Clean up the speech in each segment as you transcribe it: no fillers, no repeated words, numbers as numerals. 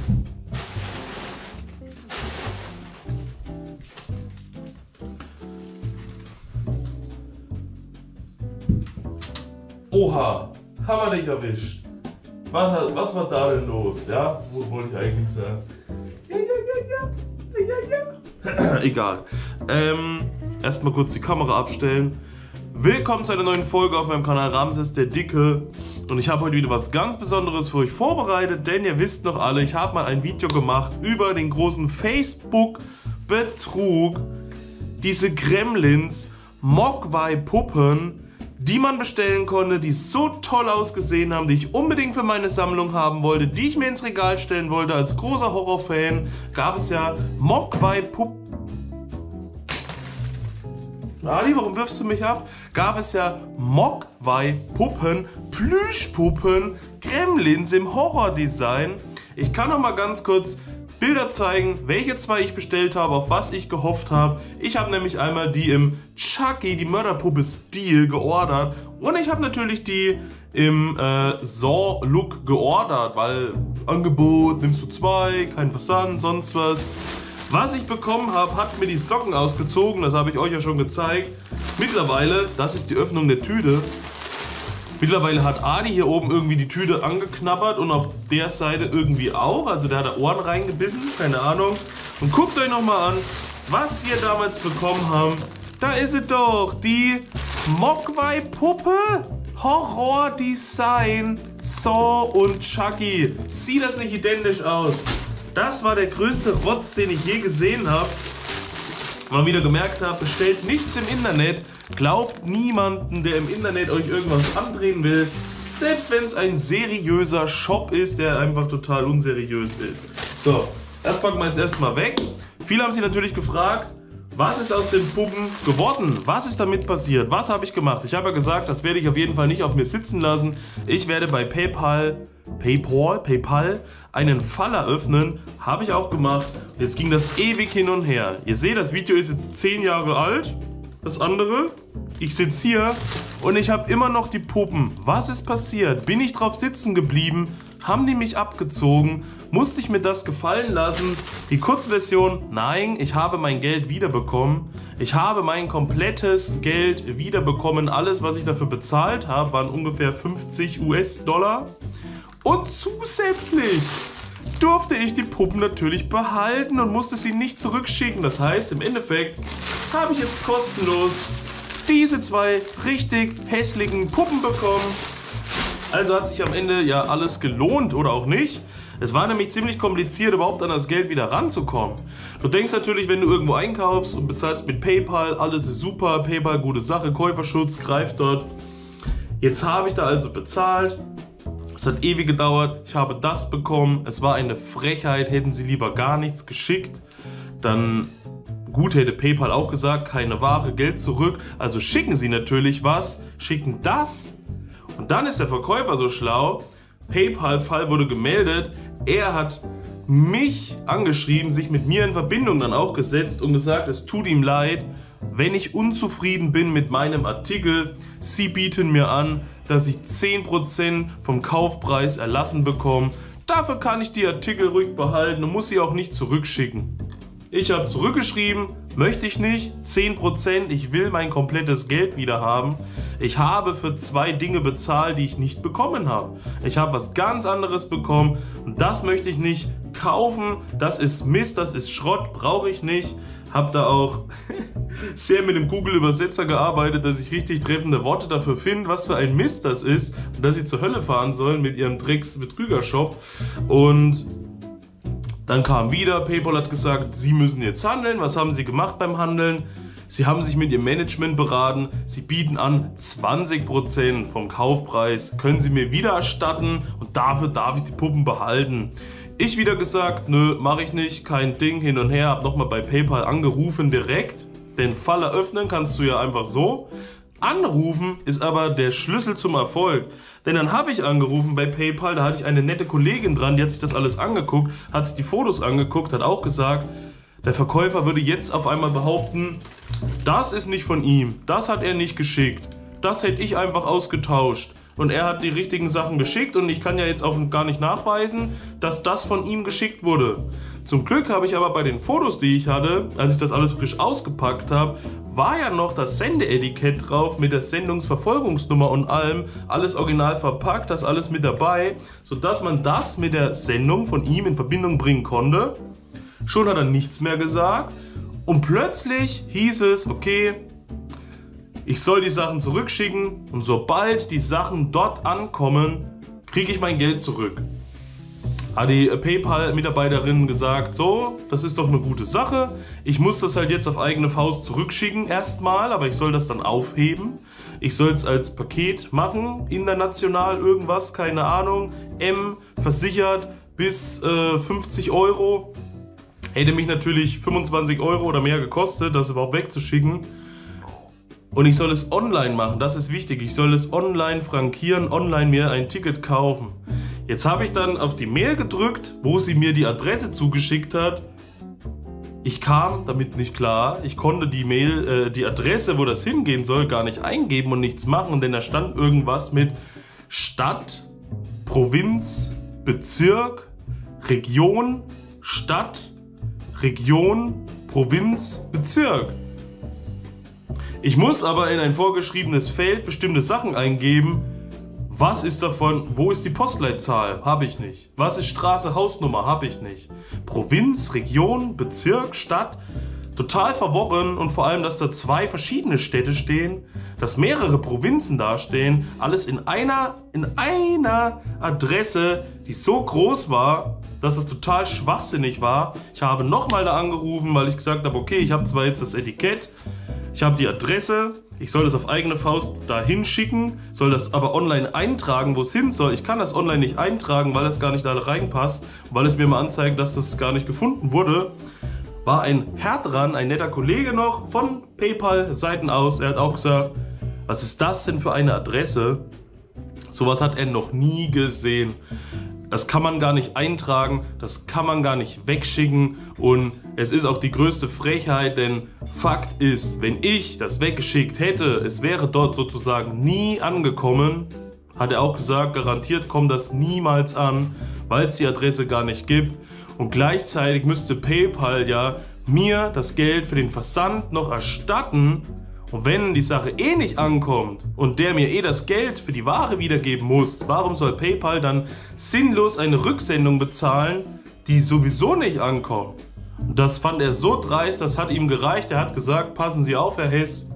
Oha, haben wir dich erwischt. Was war da denn los? Ja, wo wollte ich eigentlich sagen? Ja. Egal. Erstmal kurz die Kamera abstellen. Willkommen zu einer neuen Folge auf meinem Kanal Ramses der Dicke. Und ich habe heute wieder was ganz Besonderes für euch vorbereitet, denn ihr wisst noch alle, ich habe mal ein Video gemacht über den großen Facebook-Betrug. Diese Gremlins, Mogwai-Puppen, die man bestellen konnte, die so toll ausgesehen haben, die ich unbedingt für meine Sammlung haben wollte, die ich mir ins Regal stellen wollte. Als großer Horrorfan gab es ja Mogwai-Puppen. Ali, warum wirfst du mich ab? Gab es ja Mogwai-Puppen, Plüschpuppen, Gremlins im Horrordesign. Ich kann noch mal ganz kurz Bilder zeigen, welche zwei ich bestellt habe, auf was ich gehofft habe. Ich habe nämlich einmal die im Chucky, die Mörderpuppe-Stil geordert. Und ich habe natürlich die im Saw-Look geordert, weil Angebot, nimmst du zwei, kein Versand, sonst was. Was ich bekommen habe, hat mir die Socken ausgezogen, das habe ich euch ja schon gezeigt. Mittlerweile, das ist die Öffnung der Tüte. Mittlerweile hat Adi hier oben irgendwie die Tüte angeknabbert und auf der Seite irgendwie auch. Also der hat da Ohren reingebissen, keine Ahnung. Und guckt euch nochmal an, was wir damals bekommen haben. Da ist sie doch, die Mogwai-Puppe. Horror-Design, Saw und Chucky. Sieht das nicht identisch aus? Das war der größte Rotz, den ich je gesehen habe. Mal wieder gemerkt habe, bestellt nichts im Internet. Glaubt niemanden, der im Internet euch irgendwas andrehen will. Selbst wenn es ein seriöser Shop ist, der einfach total unseriös ist. So, das packen wir jetzt erstmal weg. Viele haben sich natürlich gefragt, was ist aus den Puppen geworden? Was ist damit passiert? Was habe ich gemacht? Ich habe ja gesagt, das werde ich auf jeden Fall nicht auf mir sitzen lassen. Ich werde bei PayPal einen Fall eröffnen. Habe ich auch gemacht. Jetzt ging das ewig hin und her. Ihr seht, das Video ist jetzt 10 Jahre alt. Das andere, ich sitze hier und ich habe immer noch die Puppen. Was ist passiert? Bin ich drauf sitzen geblieben? Haben die mich abgezogen? Musste ich mir das gefallen lassen? Die Kurzversion, nein, ich habe mein Geld wiederbekommen. Ich habe mein komplettes Geld wiederbekommen. Alles, was ich dafür bezahlt habe, waren ungefähr 50 US-Dollar. Und zusätzlich durfte ich die Puppen natürlich behalten und musste sie nicht zurückschicken. Das heißt, im Endeffekt habe ich jetzt kostenlos diese zwei richtig hässlichen Puppen bekommen. Also hat sich am Ende ja alles gelohnt oder auch nicht. Es war nämlich ziemlich kompliziert, überhaupt an das Geld wieder ranzukommen. Du denkst natürlich, wenn du irgendwo einkaufst und bezahlst mit PayPal, alles ist super, PayPal, gute Sache, Käuferschutz, greift dort. Jetzt habe ich da also bezahlt. Es hat ewig gedauert, ich habe das bekommen. Es war eine Frechheit, hätten sie lieber gar nichts geschickt. Dann, gut, hätte PayPal auch gesagt, keine Ware, Geld zurück. Also schicken sie natürlich was, schicken das. Und dann ist der Verkäufer so schlau, PayPal-Fall wurde gemeldet, er hat mich angeschrieben, sich mit mir in Verbindung dann auch gesetzt und gesagt, es tut ihm leid, wenn ich unzufrieden bin mit meinem Artikel. Sie bieten mir an, dass ich 10% vom Kaufpreis erlassen bekomme. Dafür kann ich die Artikel ruhig behalten und muss sie auch nicht zurückschicken. Ich habe zurückgeschrieben, möchte ich nicht, 10%, ich will mein komplettes Geld wieder haben. Ich habe für 2 Dinge bezahlt, die ich nicht bekommen habe. Ich habe was ganz anderes bekommen und das möchte ich nicht kaufen. Das ist Mist, das ist Schrott, brauche ich nicht. Habe da auch sehr mit dem Google-Übersetzer gearbeitet, dass ich richtig treffende Worte dafür finde, was für ein Mist das ist und dass sie zur Hölle fahren sollen mit ihrem Drecks-Betrüger-Shop. Und dann kam wieder, PayPal hat gesagt, sie müssen jetzt handeln. Was haben sie gemacht beim Handeln? Sie haben sich mit ihrem Management beraten. Sie bieten an, 20% vom Kaufpreis können sie mir wieder erstatten und dafür darf ich die Puppen behalten. Ich wieder gesagt, nö, mache ich nicht, kein Ding, hin und her. Hab nochmal bei PayPal angerufen direkt. Den Fall eröffnen kannst du ja einfach so. Anrufen ist aber der Schlüssel zum Erfolg. Denn dann habe ich angerufen bei PayPal, da hatte ich eine nette Kollegin dran, die hat sich das alles angeguckt, hat sich die Fotos angeguckt, hat auch gesagt, der Verkäufer würde jetzt auf einmal behaupten, das ist nicht von ihm, das hat er nicht geschickt, das hätte ich einfach ausgetauscht. und er hat die richtigen Sachen geschickt und ich kann ja jetzt auch gar nicht nachweisen, dass das von ihm geschickt wurde. Zum Glück habe ich aber bei den Fotos, die ich hatte, als ich das alles frisch ausgepackt habe, war ja noch das Sendeetikett drauf mit der Sendungsverfolgungsnummer und allem, alles original verpackt, das alles mit dabei, sodass man das mit der Sendung von ihm in Verbindung bringen konnte. Schon hat er nichts mehr gesagt und plötzlich hieß es, okay, ich soll die Sachen zurückschicken und sobald die Sachen dort ankommen, kriege ich mein Geld zurück. Hat die PayPal-Mitarbeiterin gesagt, so, das ist doch eine gute Sache. Ich muss das halt jetzt auf eigene Faust zurückschicken erstmal, aber ich soll das dann aufheben. Ich soll es als Paket machen, international irgendwas, keine Ahnung. Versichert bis 50 Euro. Hätte mich natürlich 25 Euro oder mehr gekostet, das überhaupt wegzuschicken. Und ich soll es online machen, das ist wichtig. Ich soll es online frankieren, online mir ein Ticket kaufen. Jetzt habe ich dann auf die Mail gedrückt, wo sie mir die Adresse zugeschickt hat. Ich kam damit nicht klar. Ich konnte die Adresse, wo das hingehen soll, gar nicht eingeben und nichts machen, denn da stand irgendwas mit Stadt, Provinz, Bezirk, Region, Stadt, Region, Provinz, Bezirk. Ich muss aber in ein vorgeschriebenes Feld bestimmte Sachen eingeben. Was ist davon? Wo ist die Postleitzahl? Habe ich nicht. Was ist Straße, Hausnummer? Habe ich nicht. Provinz, Region, Bezirk, Stadt. Total verworren und vor allem, dass da 2 verschiedene Städte stehen, dass mehrere Provinzen dastehen, alles in einer Adresse, die so groß war, dass es total schwachsinnig war. Ich habe nochmal da angerufen, weil ich gesagt habe, okay, ich habe zwar jetzt das Etikett, ich habe die Adresse, ich soll das auf eigene Faust dahin schicken, soll das aber online eintragen, wo es hin soll. Ich kann das online nicht eintragen, weil das gar nicht da reinpasst, weil es mir mal anzeigt, dass das gar nicht gefunden wurde. War ein Herr dran, ein netter Kollege noch von PayPal-Seiten aus. Er hat auch gesagt, was ist das denn für eine Adresse? Sowas hat er noch nie gesehen. Das kann man gar nicht eintragen, das kann man gar nicht wegschicken und es ist auch die größte Frechheit, denn Fakt ist, wenn ich das weggeschickt hätte, es wäre dort sozusagen nie angekommen, hat er auch gesagt, garantiert kommt das niemals an, weil es die Adresse gar nicht gibt und gleichzeitig müsste PayPal ja mir das Geld für den Versand noch erstatten. Und wenn die Sache eh nicht ankommt und der mir eh das Geld für die Ware wiedergeben muss, warum soll PayPal dann sinnlos eine Rücksendung bezahlen, die sowieso nicht ankommt? Und das fand er so dreist, das hat ihm gereicht. Er hat gesagt, passen Sie auf, Herr Hess,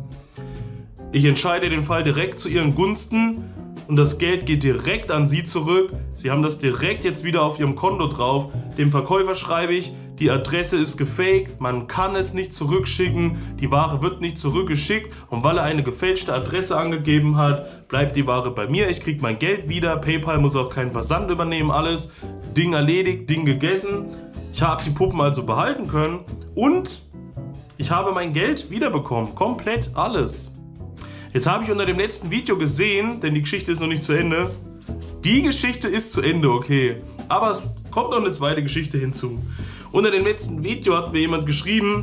ich entscheide den Fall direkt zu Ihren Gunsten und das Geld geht direkt an Sie zurück. Sie haben das direkt jetzt wieder auf Ihrem Konto drauf. Dem Verkäufer schreibe ich, die Adresse ist gefaked, man kann es nicht zurückschicken, die Ware wird nicht zurückgeschickt und weil er eine gefälschte Adresse angegeben hat, bleibt die Ware bei mir, ich kriege mein Geld wieder, PayPal muss auch keinen Versand übernehmen, alles, Ding erledigt, Ding gegessen. Ich habe die Puppen also behalten können und ich habe mein Geld wiederbekommen, komplett alles. Jetzt habe ich unter dem letzten Video gesehen, denn die Geschichte ist noch nicht zu Ende, die Geschichte ist zu Ende, okay, aber es kommt noch eine zweite Geschichte hinzu. Unter dem letzten Video hat mir jemand geschrieben,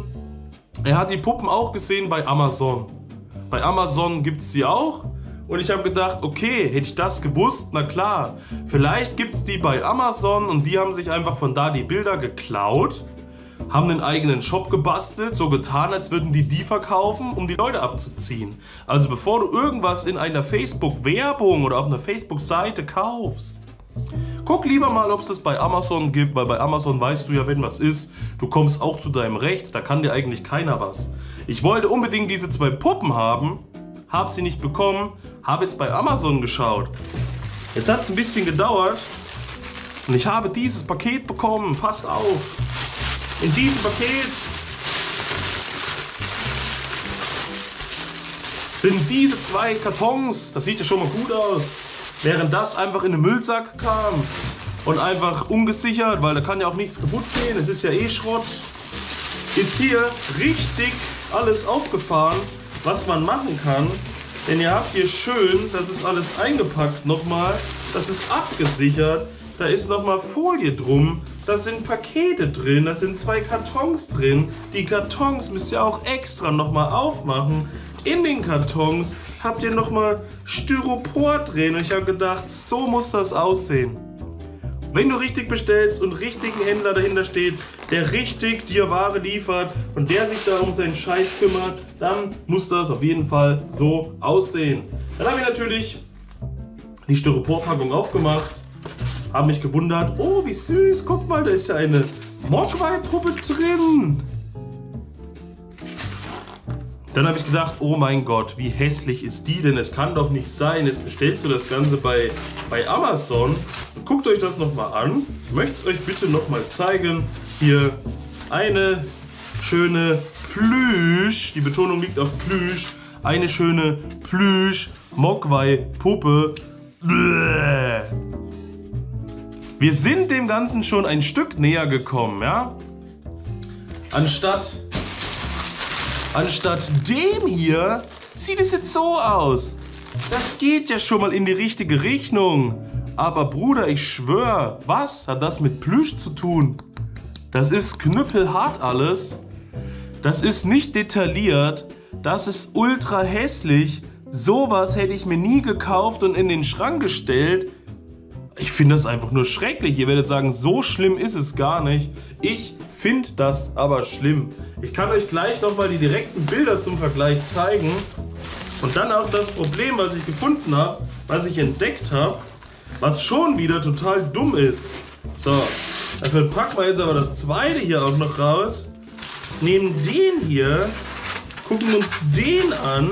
er hat die Puppen auch gesehen bei Amazon. Bei Amazon gibt es sie auch. Und ich habe gedacht, okay, hätte ich das gewusst, na klar. Vielleicht gibt es die bei Amazon und die haben sich einfach von da die Bilder geklaut, haben einen eigenen Shop gebastelt, so getan, als würden die verkaufen, um die Leute abzuziehen. Also bevor du irgendwas in einer Facebook-Werbung oder auf einer Facebook-Seite kaufst, guck lieber mal, ob es das bei Amazon gibt, weil bei Amazon weißt du ja, wenn was ist, du kommst auch zu deinem Recht, da kann dir eigentlich keiner was. Ich wollte unbedingt diese 2 Puppen haben, habe sie nicht bekommen, habe jetzt bei Amazon geschaut. Jetzt hat es ein bisschen gedauert und ich habe dieses Paket bekommen, passt auf. In diesem Paket sind diese 2 Kartons, das sieht ja schon mal gut aus. Während das einfach in den Müllsack kam und einfach ungesichert, weil da kann ja auch nichts kaputt gehen, es ist ja eh Schrott, ist hier richtig alles aufgefahren, was man machen kann. Denn ihr habt hier schön, das ist alles eingepackt nochmal, das ist abgesichert, da ist nochmal Folie drum, da sind Pakete drin, da sind 2 Kartons drin. Die Kartons müsst ihr auch extra nochmal aufmachen. In den Kartons habt ihr nochmal Styropor drin. Und ich habe gedacht, so muss das aussehen. Wenn du richtig bestellst und richtigen Händler dahinter steht, der richtig dir Ware liefert und der sich da um seinen Scheiß kümmert, dann muss das auf jeden Fall so aussehen. Dann habe ich natürlich die Styroporpackung aufgemacht, habe mich gewundert, oh wie süß, guck mal, da ist ja eine Mogwai-Puppe drin. Dann habe ich gedacht, oh mein Gott, wie hässlich ist die denn? Es kann doch nicht sein. Jetzt bestellst du das Ganze bei Amazon. Guckt euch das nochmal an. Ich möchte es euch bitte nochmal zeigen. Hier eine schöne Plüsch. Die Betonung liegt auf Plüsch. Eine schöne Plüsch-Mogwai-Puppe. Wir sind dem Ganzen schon ein Stück näher gekommen, ja? Anstatt dem hier sieht es jetzt so aus. Das geht ja schon mal in die richtige Richtung. Aber Bruder, ich schwöre, was hat das mit Plüsch zu tun? Das ist knüppelhart alles. Das ist nicht detailliert. Das ist ultra hässlich. Sowas hätte ich mir nie gekauft und in den Schrank gestellt. Ich finde das einfach nur schrecklich. Ihr werdet sagen, so schlimm ist es gar nicht. Ich finde das aber schlimm. Ich kann euch gleich nochmal die direkten Bilder zum Vergleich zeigen. Und dann auch das Problem, was ich gefunden habe, was ich entdeckt habe, was schon wieder total dumm ist. So, dafür packen wir jetzt aber das zweite hier auch noch raus. Nehmen den hier, gucken uns den an.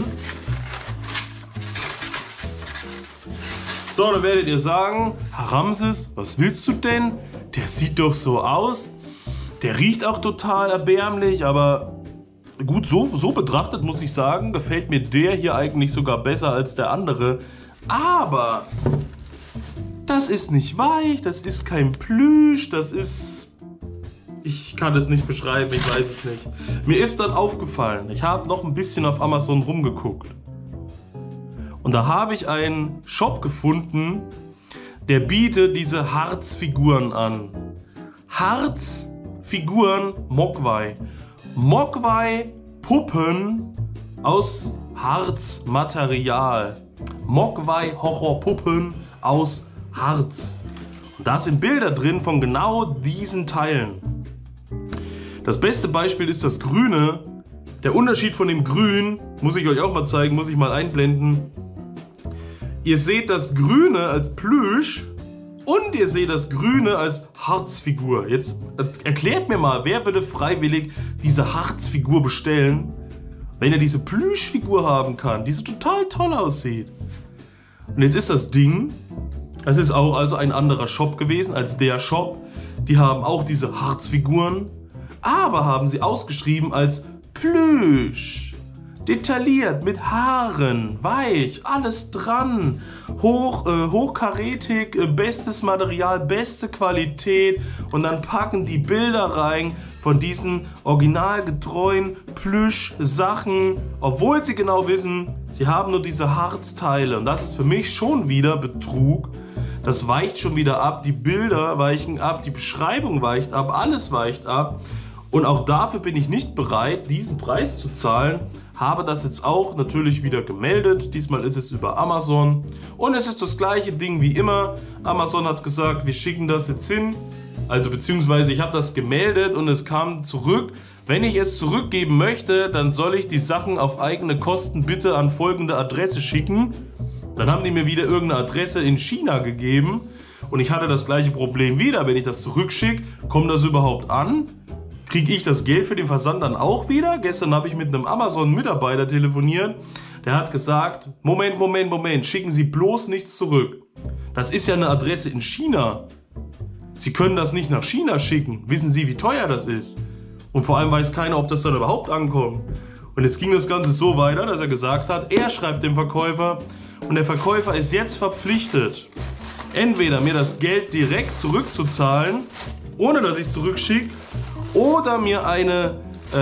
So, dann werdet ihr sagen, Herr Ramses, was willst du denn? Der sieht doch so aus. Der riecht auch total erbärmlich, aber gut, so betrachtet muss ich sagen, gefällt mir der hier eigentlich sogar besser als der andere. Aber das ist nicht weich, das ist kein Plüsch, das ist... Ich kann es nicht beschreiben, ich weiß es nicht. Mir ist dann aufgefallen, ich habe noch ein bisschen auf Amazon rumgeguckt. Und da habe ich einen Shop gefunden, der bietet diese Harzfiguren an. Harzfiguren Mogwai. Mogwai-Puppen aus Harzmaterial. Mogwai-Horrorpuppen aus Harz. Und da sind Bilder drin von genau diesen Teilen. Das beste Beispiel ist das Grüne. Der Unterschied von dem Grün, muss ich euch auch mal zeigen, muss ich mal einblenden. Ihr seht das Grüne als Plüsch und ihr seht das Grüne als Harzfigur. Jetzt erklärt mir mal, wer würde freiwillig diese Harzfigur bestellen, wenn er diese Plüschfigur haben kann, die so total toll aussieht. Und jetzt ist das Ding, es ist auch also ein anderer Shop gewesen als der Shop. Die haben auch diese Harzfiguren, aber haben sie ausgeschrieben als Plüsch. Detailliert, mit Haaren, weich, alles dran, hochkarätig, bestes Material, beste Qualität und dann packen die Bilder rein von diesen originalgetreuen Plüsch-Sachen, obwohl sie genau wissen, sie haben nur diese Harzteile und das ist für mich schon wieder Betrug. Das weicht schon wieder ab, die Bilder weichen ab, die Beschreibung weicht ab, alles weicht ab. Und auch dafür bin ich nicht bereit, diesen Preis zu zahlen. Habe das jetzt auch natürlich wieder gemeldet. Diesmal ist es über Amazon. Und es ist das gleiche Ding wie immer. Amazon hat gesagt, wir schicken das jetzt hin. Also beziehungsweise ich habe das gemeldet und es kam zurück. Wenn ich es zurückgeben möchte, dann soll ich die Sachen auf eigene Kosten bitte an folgende Adresse schicken. Dann haben die mir wieder irgendeine Adresse in China gegeben. Und ich hatte das gleiche Problem wieder. Wenn ich das zurückschicke, kommt das überhaupt an? Kriege ich das Geld für den Versand dann auch wieder? Gestern habe ich mit einem Amazon-Mitarbeiter telefoniert. Der hat gesagt, Moment, schicken Sie bloß nichts zurück. Das ist ja eine Adresse in China. Sie können das nicht nach China schicken. Wissen Sie, wie teuer das ist? Und vor allem weiß keiner, ob das dann überhaupt ankommt. Und jetzt ging das Ganze so weiter, dass er gesagt hat, er schreibt dem Verkäufer und der Verkäufer ist jetzt verpflichtet, entweder mir das Geld direkt zurückzuzahlen, ohne dass ich es zurückschicke, oder mir eine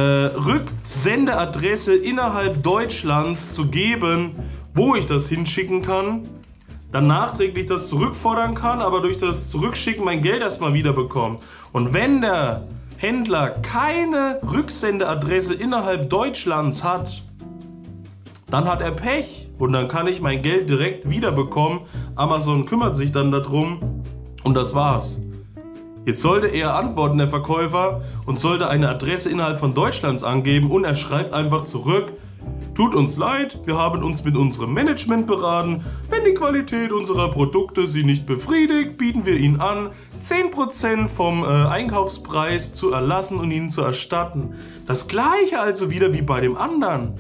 Rücksendeadresse innerhalb Deutschlands zu geben, wo ich das hinschicken kann, dann nachträglich das zurückfordern kann, aber durch das Zurückschicken mein Geld erstmal wieder bekomme. Und wenn der Händler keine Rücksendeadresse innerhalb Deutschlands hat, dann hat er Pech und dann kann ich mein Geld direkt wiederbekommen. Amazon kümmert sich dann darum und das war's. Jetzt sollte er antworten, der Verkäufer, und sollte eine Adresse innerhalb von Deutschlands angeben und er schreibt einfach zurück: Tut uns leid, wir haben uns mit unserem Management beraten. Wenn die Qualität unserer Produkte Sie nicht befriedigt, bieten wir Ihnen an, 10% vom Einkaufspreis zu erlassen und Ihnen zu erstatten. Das gleiche also wieder wie bei dem anderen.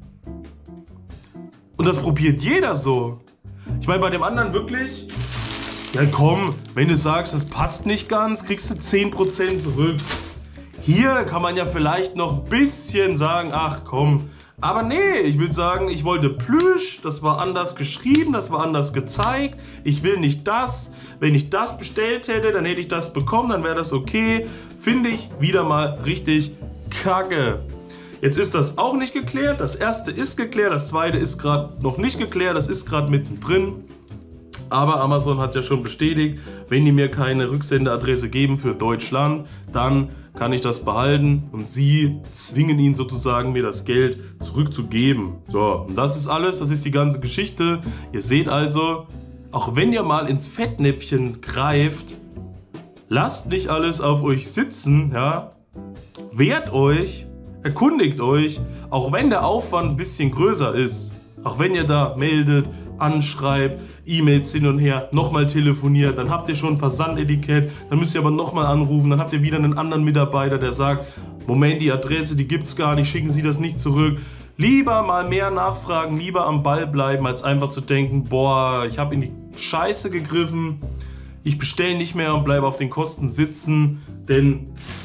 Und das probiert jeder so. Ich meine, bei dem anderen wirklich, ja komm, wenn du sagst, das passt nicht ganz, kriegst du 10% zurück. Hier kann man ja vielleicht noch ein bisschen sagen, ach komm. Aber nee, ich will sagen, ich wollte Plüsch, das war anders geschrieben, das war anders gezeigt. Ich will nicht das. Wenn ich das bestellt hätte, dann hätte ich das bekommen, dann wäre das okay. Finde ich wieder mal richtig kacke. Jetzt ist das auch nicht geklärt. Das erste ist geklärt, das zweite ist gerade noch nicht geklärt, das ist gerade mittendrin. Aber Amazon hat ja schon bestätigt, wenn die mir keine Rücksendeadresse geben für Deutschland, dann kann ich das behalten und sie zwingen ihn sozusagen, mir das Geld zurückzugeben. So, und das ist alles, das ist die ganze Geschichte. Ihr seht also, auch wenn ihr mal ins Fettnäpfchen greift, lasst nicht alles auf euch sitzen, ja? Wehrt euch, erkundigt euch, auch wenn der Aufwand ein bisschen größer ist, auch wenn ihr da meldet, anschreibt, E-Mails hin und her, nochmal telefoniert, dann habt ihr schon ein Versandetikett, dann müsst ihr aber nochmal anrufen, dann habt ihr wieder einen anderen Mitarbeiter, der sagt, Moment, die Adresse, die gibt's gar nicht, schicken Sie das nicht zurück. Lieber mal mehr nachfragen, lieber am Ball bleiben, als einfach zu denken, boah, ich habe in die Scheiße gegriffen, ich bestelle nicht mehr und bleibe auf den Kosten sitzen, denn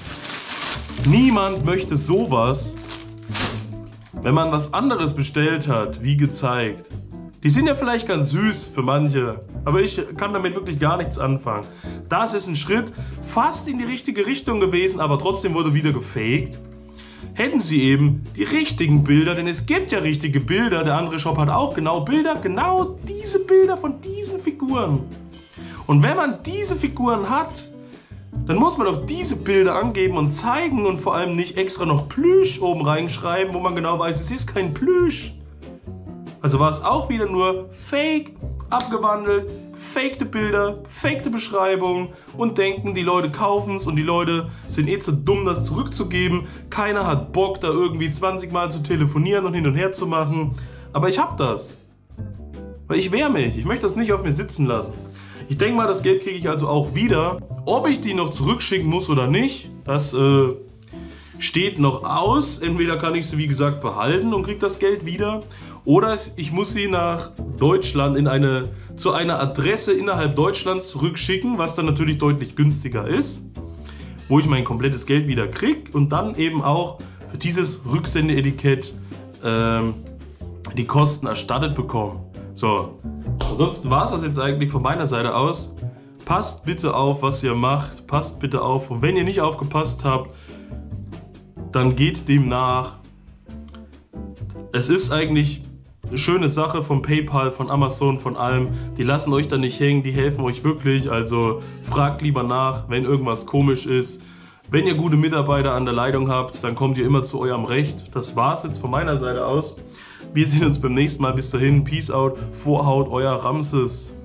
niemand möchte sowas, wenn man was anderes bestellt hat, wie gezeigt. Die sind ja vielleicht ganz süß für manche, aber ich kann damit wirklich gar nichts anfangen. Das ist ein Schritt fast in die richtige Richtung gewesen, aber trotzdem wurde wieder gefaked. Hätten sie eben die richtigen Bilder, denn es gibt ja richtige Bilder, der andere Shop hat auch genau Bilder, genau diese Bilder von diesen Figuren. Und wenn man diese Figuren hat, dann muss man doch diese Bilder angeben und zeigen und vor allem nicht extra noch Plüsch oben reinschreiben, wo man genau weiß, es ist kein Plüsch. Also war es auch wieder nur Fake, abgewandelt, gefakte Bilder, gefakte Beschreibungen und denken, die Leute kaufen es und die Leute sind eh zu dumm, das zurückzugeben. Keiner hat Bock, da irgendwie 20 Mal zu telefonieren und hin und her zu machen. Aber ich hab das. Weil ich wehre mich. Ich möchte das nicht auf mir sitzen lassen. Ich denke mal, das Geld kriege ich also auch wieder. Ob ich die noch zurückschicken muss oder nicht, das steht noch aus. Entweder kann ich sie wie gesagt behalten und kriege das Geld wieder. Oder ich muss sie nach Deutschland zu einer Adresse innerhalb Deutschlands zurückschicken, was dann natürlich deutlich günstiger ist, wo ich mein komplettes Geld wieder kriege und dann eben auch für dieses Rücksendeetikett die Kosten erstattet bekomme. So, ansonsten war es das jetzt eigentlich von meiner Seite aus. Passt bitte auf, was ihr macht, passt bitte auf und wenn ihr nicht aufgepasst habt, dann geht dem nach. Es ist eigentlich eine schöne Sache von PayPal, von Amazon, von allem. Die lassen euch da nicht hängen, die helfen euch wirklich. Also fragt lieber nach, wenn irgendwas komisch ist. Wenn ihr gute Mitarbeiter an der Leitung habt, dann kommt ihr immer zu eurem Recht. Das war's jetzt von meiner Seite aus. Wir sehen uns beim nächsten Mal. Bis dahin, Peace out, Vorhaut, euer Ramses.